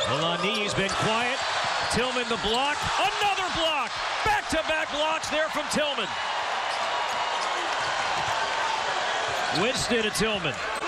Elani's been quiet. Tillman the block. Another block. Back-to-back blocks there from Tillman. Winston to Tillman.